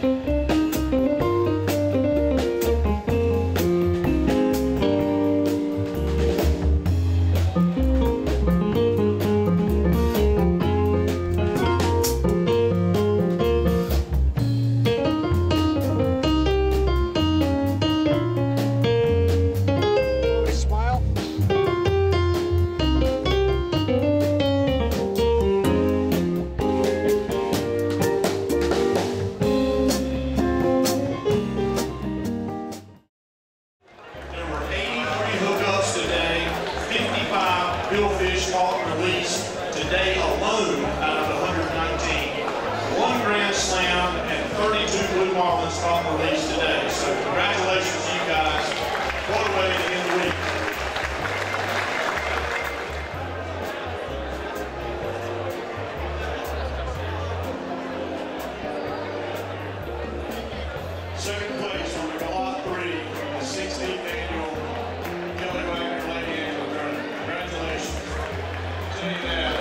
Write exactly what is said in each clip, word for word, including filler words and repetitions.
Billfish caught and released today alone out of one hundred nineteen. One grand slam and thirty-two blue marlins caught and released today. So congratulations to you guys. What a way to end the week. Second place from the Lot three, the sixteenth annual Kelly Wagner Lady Angler Tournament. Congratulations. Tell you that.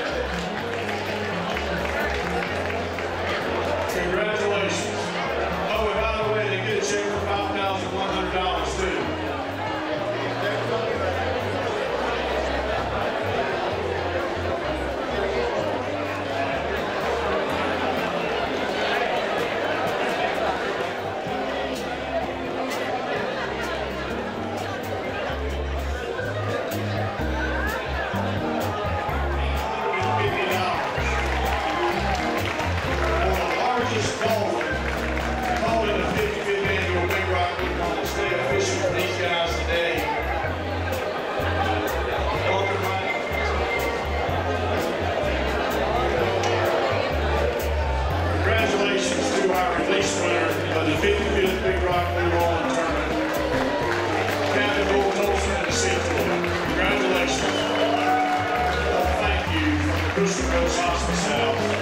Congratulations. Oh, and by the way, they get a check for five thousand one hundred dollars too. The fifty-fifth Big Rock Blue Rolling Tournament. Captain Bull Tolson and the Seatour. Congratulations. Well, thank you from the Crystal Coast Hospice House.